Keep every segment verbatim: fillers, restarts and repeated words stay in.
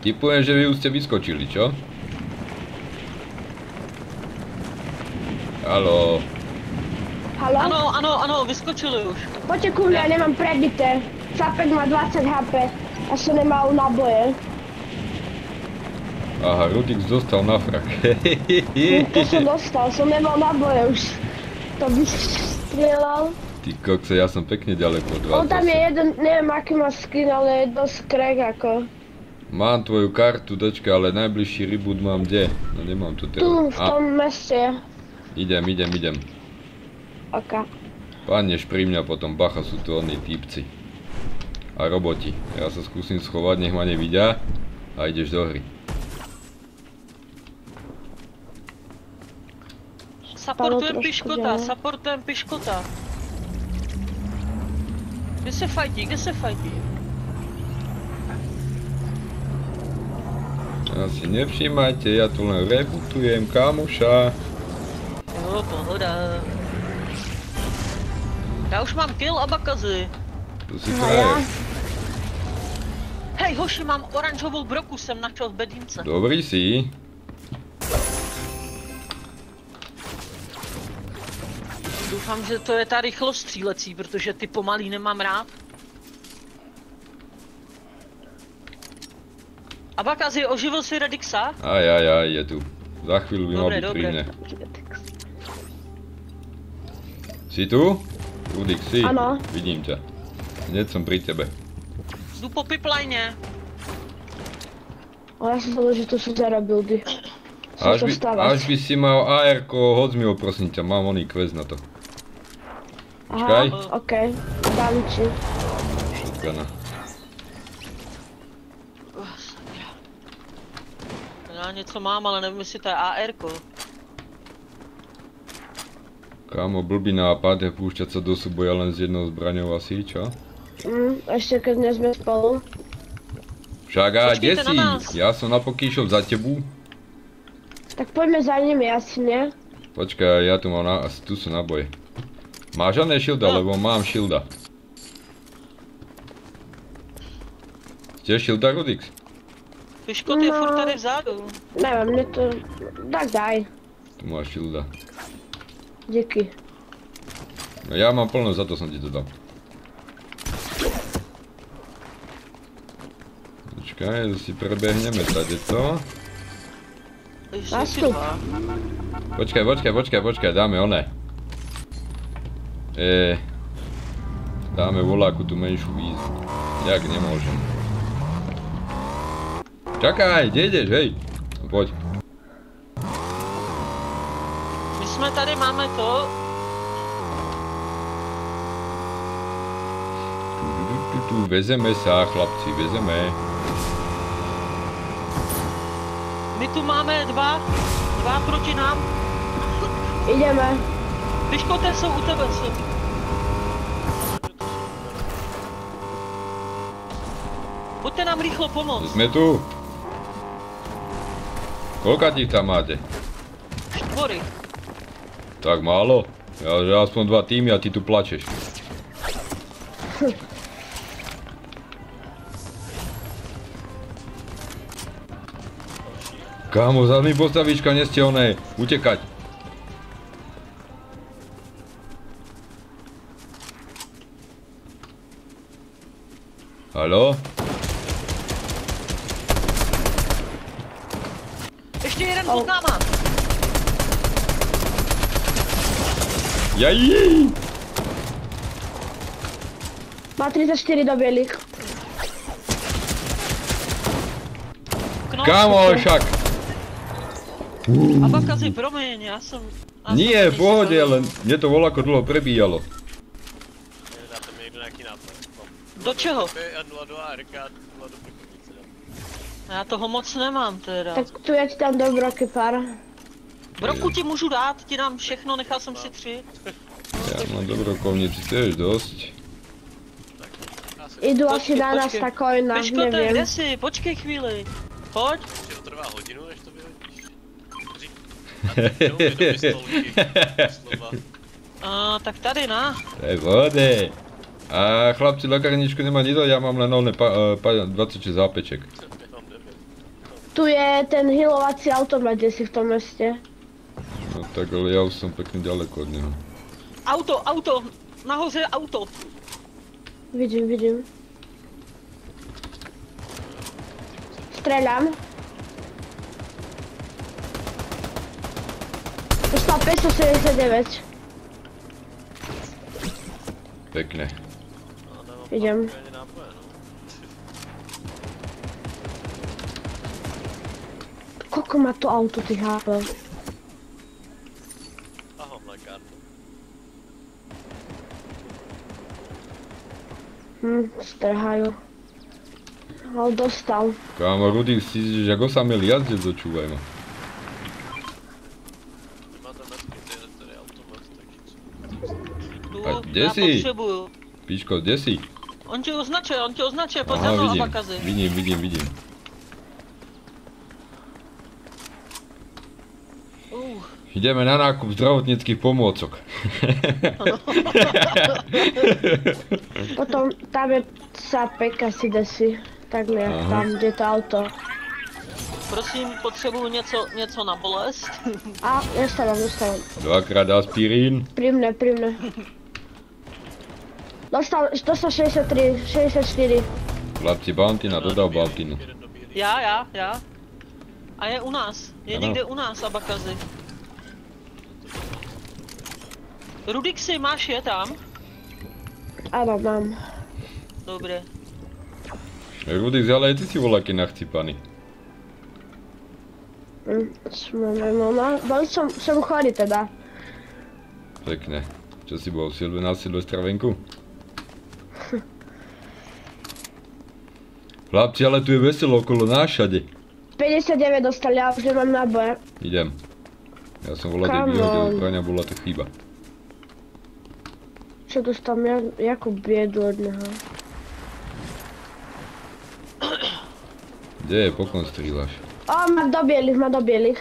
Typujem, že vy už ste vyskočili, čo? Haló. Haló? Ano, ano, ano, vyskočili už. Poďte ku mne, ja nemám prebité. Sapek má dvadsať há pé a som nemal náboje. Aha, Rudix dostal na frak. To som dostal, som nemal náboje už. To by strieľal. Ty kokse, ja som pekne ďaleko od vás. On tam je jeden, neviem aký má skin, ale je dosť crack ako. Mám tvoju kartu, dočka, ale najbližší reboot mám kde? No nemám tu teraz. Tu, v tom meste. Idem, idem, idem. Ok. Páneš pri mňa potom, bacha, sú tu oni týpci. A roboti. Ja sa skúsim schovať, nech ma nevidia. A ideš do hry. Supportujem piškota, supportujem piškota. Kde se fajtí, kde se fajtí? Asi nevšímajte, ja tu len rebootujem kamoša. Jo, pohoda. Já už mám kill a bakazy. To si frajer. Hej hoši, mám oranžovou broku, jsem načal v bedínce. Dobrý si. Doufám, že to je ta rychlost střílecí, protože ty pomalý nemám rád. Abakazy, oživil si Redixa? Aj, aj, aj, je tu. Za chvíľu by mal byť pri mne. Si tu? Rudix, si? Áno. Vidím ťa. Hneď som pri tebe. Jdu po pipeline. Ale ja som povedal, že to sú zero buildy. Až by, až by si mal á erko, hoď mi ho prosím ťa, mám oný quest na to. Aha, okej. Dám ti. Shotguna. Já něco mám, ale nevím, jestli to je á erko. Kámo, blbý nápad je púšťať sa do súboja len s jednou zbraňou asi, čo? Mm, ešte keď nie sme spolu. Však a kde si? Ja som napoký išiel za tebu. Tak poďme za nimi asi, nie? Počkaj, ja tu mám na... tu sú náboje. Máš žiadne shielda, lebo mám shielda. Chceš shielda, Rudix? Piškot je furt tady vzadu. Neviem, mne to... Tak daj. Tu máš shielda. Díky. No ja mám plno, za to som ti to dal. Počkaj, si prebehneme tady to. Nastup. Počkaj, počkaj, počkaj, počkaj, dáme one. Eee... Dáme voláku tú menšiu výzvu. Jak nemôžem. Čakaj, kde ideš, hej? No poď. My jsme tady, máme to. Tu, tu, tu, vezeme sa, chlapci, vezeme. My tu máme dva, dva proti nám. Ideme. Piškoté jsou u tebe, jsou. Pojďte nám rýchlo pomoct. Sme tu. Koľka tých tam máte? Štvory. Tak málo? Ja, že aspoň dva týmy a ty tu plačeš. Kámo, za mi postavička, nie ste oné, utekať. Haló? Ještě jeden pod náma. Jají! Má tridsaťštyri do bielých. Kámo, však! Abakazy, promiň, já jsem... Já Nie, jsem v pohode, len mne to voľako dlho prebíjalo. Dáte mi někdo nějaký nápad. Do čeho? nula dva á erka, nula do prkovnice. Já toho moc nemám teda. Tak tu ja ti dám do broky pár. Broku ti můžu dát, ti dám všechno, nechal jsem si tři. Ja mám dobrokovnici tiež dosť. Idú asi na nás tá coina, Piškote, neviem. kde si? Počkej chvíli. Pojď. Že to trvá hodinu, než to vyhodíš. Řík, do pistolky, slova. A, tak tady, na. To je vode. A chlapci, lekárničku nemá nikto, ja mám len oné pa, pa, dvadsaťšesť zápeček. Tu je ten healovací automat, kde si v tom meste. No tak ale ja už som pekne ďaleko od neho. Auto, auto, nahoře auto. Vidím, vidím. Streľam. Dostal päťstosedemdesiatdeväť. Pekne. No, nemám Idem. ani náboje, no. Koľko má to auto tých há pé? Ahoj, lekárnu. Hm, strhajú. Ale dostal. Kámo, Rudy, si ideš jak osamelý jazdec, dočúvaj ma. Nemáte metky, to je tady automat, takže co? Tu, A kde já si? potřebuju. Píško, kde si? On tě označuje, on tě označuje, pojď za Aha, mnou, vidím, Abakazy. vidím, vidím, vidím. Uh, Ideme na nákup zdravotníckých pomôcok. Potom tam je sápek asi desi. Tak ne, Aha. tam, kde je to auto. prosím, potřebuju něco, něco na bolest. A, dostávam, dostávam. Dvakrát aspirín. Pri mne, pri mne. Dostal, dostal šesťdesiattri, šesťdesiatštyri. Chlapci, Bountyna, dodal Bountynu. Jeden dobíjený. Já, já, já. A je u nás, je Ano. někde u nás, Abakazy. Rudixy, máš je tam? Áno, mám. Dobré. Rudy, ale aj ty si voľaký nachcipaný. Hm, sme, no, no, bol som, som chorý teda. Pekne. Čo si bol Silve na Silvestra venku? Chlapci, ale tu je veselo okolo nás všade. päťdesiatdeväť dostal, ja už nemám náboje. Idem. Ja som voľa tej Come vyhodil, on. zbraňa bola to chyba. Čo dostal ja, jakú biedu od neho. Kde je, pokon strieľaš? O, má do bielých, má do bielých.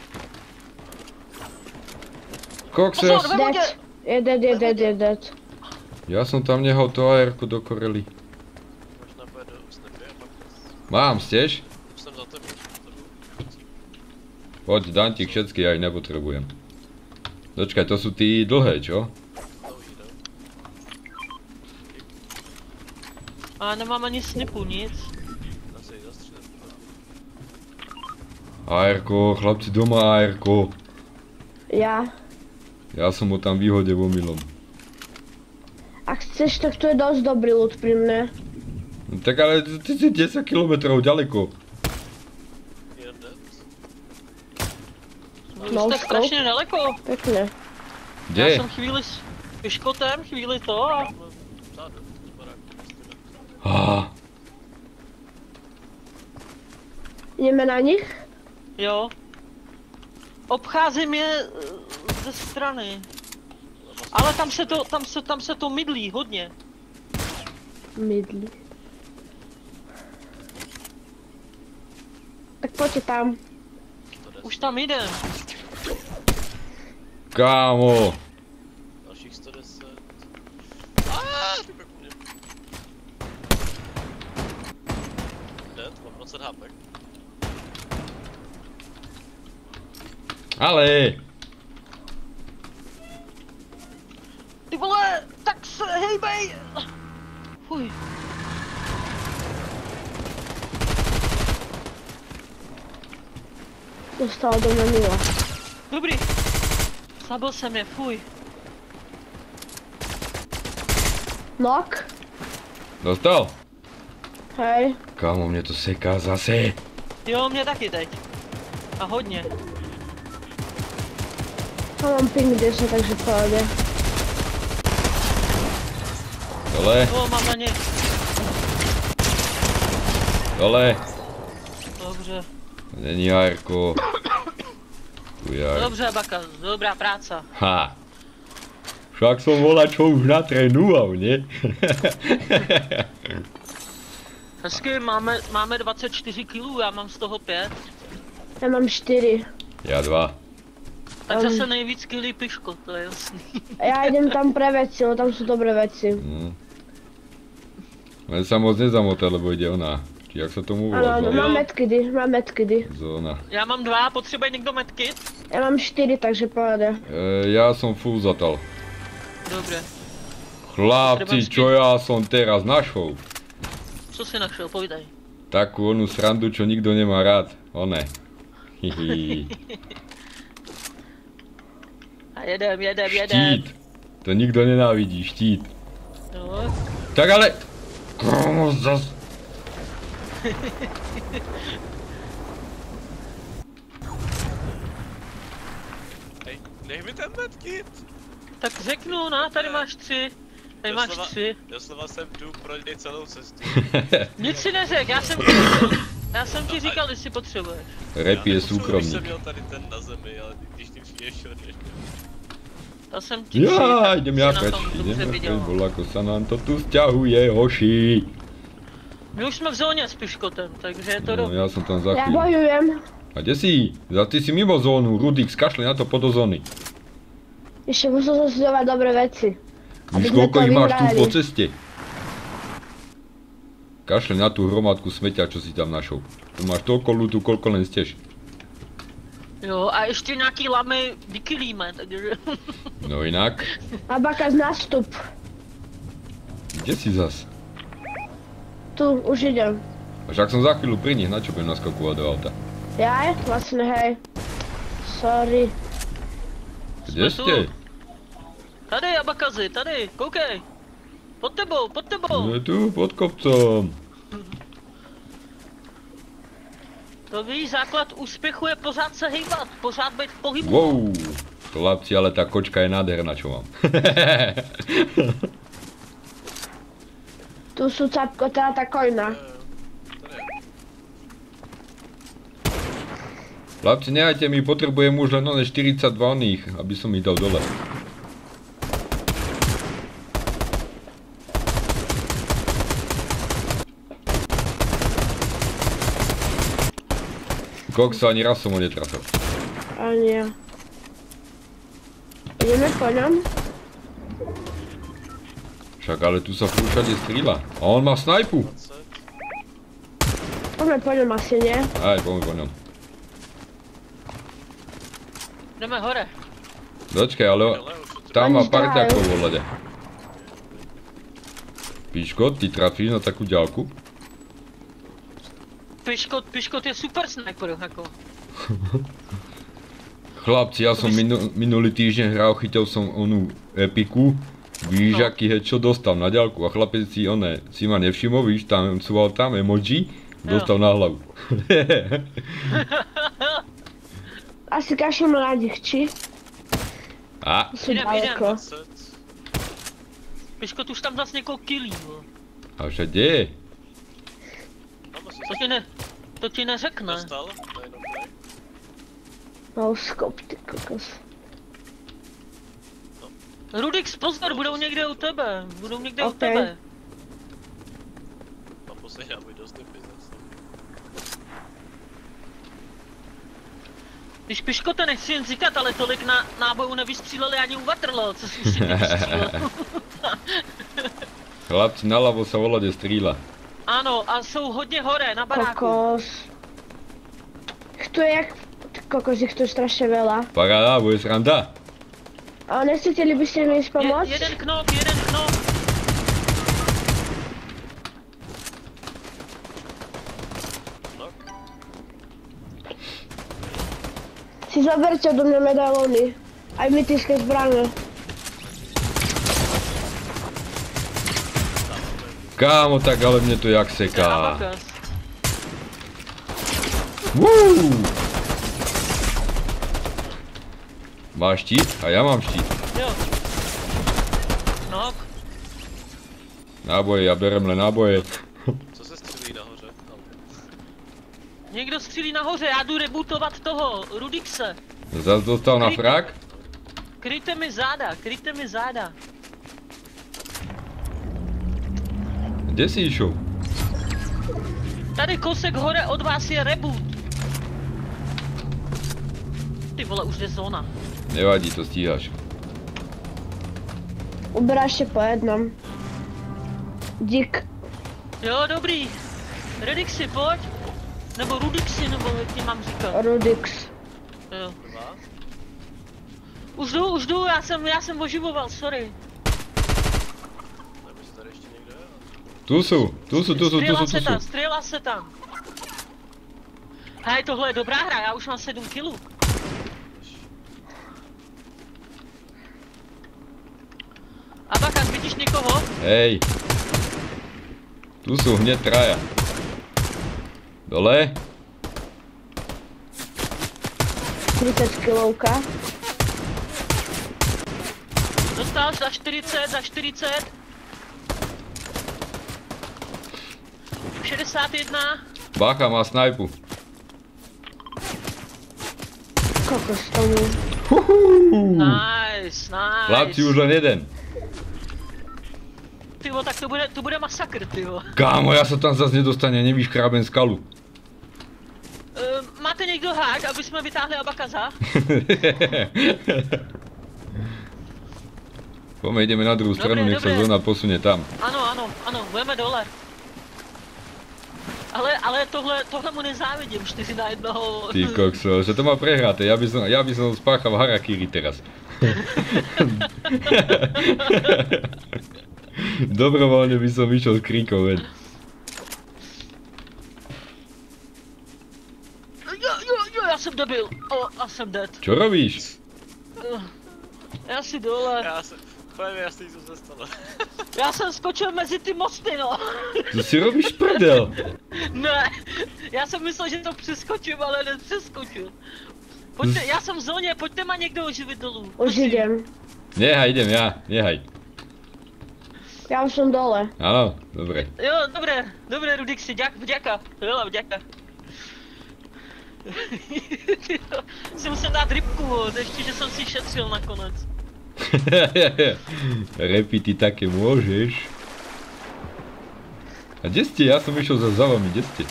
Kokse, Pozor, ve vodě! Dead. Je dead, je dead, je dead. ja som tam nehal to á erku do korely. Možná pojede do snepy a pak to... Mám, stiež? Už jsem za tebou, za tebou. Poď, dám ti všetky, ja ich nepotrebujem. Dočkaj, to sú tí dlhé, čo? Dlouhý, no. A nemám ani snipu, nic. Asi zastřelit. á erko, chlapci, doma á erko. Ja. Ja som ho tam vyhodil omylom. Ak chceš, tak tu je dosť dobrý loot pri mne. No, tak ale ty si desať kilometrov ďaleko. Jeden dead. Vy No, jste scope. strašně daleko. Pekne. Kde? Já jsem chvíli s piškotem, chvíli to a... Zádu, z baráku. Á, Ideme na nich? Jo. Obcházím je eh, ze strany. Ale tam se to, tam se, tam se to mydlí hodně. Mydli. Tak poďte tam. Už tam jdem. kámo. Dalších sto deset. Aaaa, ty ku mně. Dead, mám dvacet hápek. Ale, Ty vole, tak se hejbej. Fuj. Dostal do mňa nula. Dobrý. Zabil jsem je, fuj. Knock. dostal? Hej. Kámo, mne to seká zase. Jo, mě taky teď. A hodně. Ja mám ping desať, takže pohode. Dole, Jo, mám na ně. dole. Dobře. Není á erko. Tu je á erko. Dobře, Baka, dobrá práca. Ha. Však som volá, čo už natrénoval, ne? Hezky, máme, máme dvacet čtyři kilů, já mám z toho pět. Ja mám štyri. Ja dva. Tak Um. zase nejvíc kilí piško, to je jasný. Ja idem tam pre veci, lebo tam sú dobré veci. Mm. Len sa moc nezamotaj, lebo ide ona. Počkej, jak sa tomu volá? Ano, Zóna? mám medkidy, mám medkidy. Zóna. Já mám dva, potřebuje někdo medkit? Já mám čtyři, takže pohode. E, ja som full zatal. Dobře. Chlapci, čo ja som teraz našol? Co jsi našel, povídej. Takú onú srandu, čo nikto nemá rád. One. Hihi. A jedem, jedem, jedem. Štít. To nikto nenávidí, štít. No. Tak ale... Komu zas... Hej, dej mi ten medkit. Tak řeknu, no, tady máš tři. Tady máš Doslova- tři. Doslova jsem tu pro něj celou cestu. Nic si neřek, já jsem ti říkal, já jsem ti říkal, jestli potřebuješ. Rap Já je nepotřebuji, když súkromník. jsem měl tady ten na zemi, ale když ty přijdeš šorně. Já jsem ti Ja, tak idem si ja na preč, tom idem dobře ja preč, viděl. bol ako sa nám to tu sťahuje, hoši. My už jsme v zóně s Piškotem, takže je to No, dobré. ja som tam za Já chvíľu. bojujem. A kde si? Za ty si mimo zónu, Rudix, kašli na to po do zóny. Ještě musím zasledovat dobré věci. Aby Víš, sme koľko to ich máš tu vyhrali. po ceste? Kašli na tú hromadku smeťa, čo si tam našol. Tu máš toľko lootu, koľko len steš. Jo, a ještě nějaký lamy vykylíme, takže... No inak, A baka z nástup. kde si zas? Tu, už idem. Však som za chvíľu pri nich, na čo budem naskakovať do auta? Já? Vlastně hej. Sorry. Kde Jsme tu. ste? Tady, Abakazy, tady, koukej. Pod tebou, pod tebou. Je tu, pod kopcom. To víš, základ úspěchu je pořád se hýbat, pořád být v pohybu. Wow, chlapci, ale tá kočka je nádherná, čo mám. Tu jsou capkotá ta kojna. Chlapci, nehajte mi, potrebujem už len one štyridsaťdva oných, aby som ich dal dole. Kokso, ani raz som ho netrafil. Ani já. Ideme po něm? Však ale tu sa furt všade strieľa. A on má snajpu. Pojďme po něm asi, ne? Aj, poďme po ňom. Jdeme hore. Dočkaj, ale tam má parťákov vo lede. Piško, ty trafíš na takú ďalku? Piškot, Piškot je super sniper, jako. Chlapci, ja som minu, minulý týždeň hral, chytil som onú epiku. Víš, No. aký headshot dostal na ďalku a chlapec si one, si ma nevšimol, víš, tam súval tam emoji, dostal na hlavu. Asi kašleme na nich, či? A, Jsou Idem, daleko. Piškot už tam zase někoho killí, jo. a však kde je? To ti ne, to ti neřekne. Dostal? Nejenom tady. No skop, ty kokos. Rudix, pozor, budou někde u tebe, budou někde u Ok. tebe. A poslední můj dost business. Když Piškote nechci jen říkat, ale tolik na nábojů nevystříleli ani u Waterloo, co jsi už ty vystřílel. Chlapci, naľavo sa vo lode strieľa. Ano, a jsou hodně hore, na baráku. Kokos. Ich tu je jak... Ty kokos, ich tu je strašně veľa. Paráda, bude sranda. A nechceli byste mi Je, pomoct? jeden knok, jeden knok. No, Si zoberte odo mňa medailóny. Aj mytické zbraně. Kámo, tak ale mne to jak To je seká. Abakas. Woo! Máš štít? A ja mám štít. Jo. Knok. Náboje, ja berem len náboje. co se střílí nahoře? No. Někdo střílí nahoře, já jdu rebootovat toho, Rudixe. Zas dostal na frak? Kryjte mi záda, kryjte mi záda. Kde si išiel? Tady kousek hore od vás je reboot. Ty vole, už je zóna. Nevadí, to stíhaš. Uberáš se po jednom. Dík. Jo, dobrý. Redixi, pojď. Nebo Rudixi, nebo jak ti mám říkat. Rudix. Jo. Dva. Už jdu, už jdu, já jsem, já jsem oživoval, sorry. Nebo se tady ještě někdo je? Tu jsou, tu jsou, tu jsou, tu Střela jsou, se tu tam, jsou. střela se tam. Hej, tohle je dobrá hra, já už mám sedm kilů. Abakas, vidíš někoho? Hej. Tu jsou hned traja. Dole. třicet kilovka. Dostal za čtyřicet, za čtyřicet. šedesát jedna. Bacha má snajpu. Kokos tomu. Nice, nice. Chlapci, už len jeden. Tyvo, tak to bude, to bude masakr, tyvo. Kámo, ja sa tam zase nedostane, nevyškrábem skalu. Uh, máte někdo hák, aby jsme vytáhli Abakaza? Poďme, ideme na druhú stranu, nech sa dobré. zóna posunie tam. Ano, ano, ano, budeme dole. Ale, ale tohle, tohle mu nezávidím, čtyři na jednoho. Ty kokso, že to má prehráte, ja by som, ja by som spáchal harakiri teraz. Dobrovoľne by som išiel s kríkou ven. Jo, jo, jo, já jsem debil. O, a jsem dead. Čo robíš? Uh, já si dole. Já se... Povím jasný, co se stalo. Já jsem skočil mezi ty mosty, no. Co si robíš prdel? Ne, já jsem myslel, že to přeskočím, ale nepřeskočil. Pojďte, já jsem v zóně, pojďte ma někdo oživit dolů. Už idem. Nehaj, idem ja, nehaj. Já už jsem dole. Áno, dobre. Jo, dobré, dobré Rudixi, ďak, vďaka, jo, vďaka. Si musím dát rybku, ještě, že jsem si šetřil nakonec. Repi, ty také môžeš. A kde ste? Ja som išiel za, za vami, kde ste?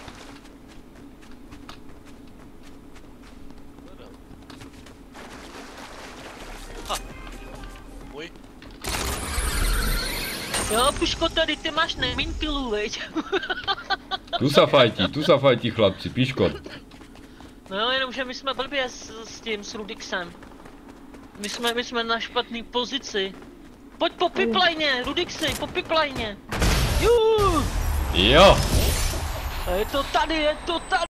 Ha. Můj. Jo, Puško, tady ty máš nejmín kilů, veď. Tu sa fajti, tu sa fajti chlapci, Piško. No, jenomže my jsme blbě s, s tím, s Rudixem. My jsme, my jsme na špatný pozici. Pojď po piplajně, Rudixi, po piplajně. Juuu! Jo! A je to tady, je to tady.